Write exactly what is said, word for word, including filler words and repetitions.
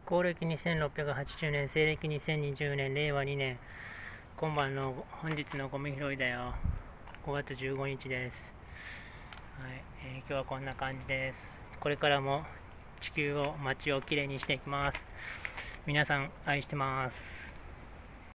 公暦にせんろっぴゃくはちじゅうねん、西暦にせんにじゅうねん、令和にねん、今晩の本日のゴミ拾いだよ。ごがつじゅうごにちです。はい、えー、今日はこんな感じです。これからも地球を、街をきれいにしていきます。皆さん愛してます。